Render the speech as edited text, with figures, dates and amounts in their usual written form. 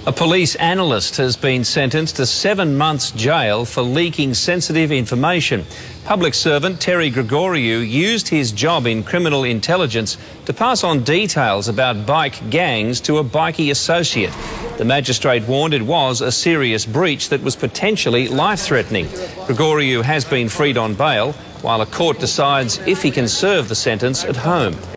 A police analyst has been sentenced to 7 months jail for leaking sensitive information. Public servant Terry Gregoriou used his job in criminal intelligence to pass on details about bike gangs to a bikie associate. The magistrate warned it was a serious breach that was potentially life-threatening. Gregoriou has been freed on bail, while a court decides if he can serve the sentence at home.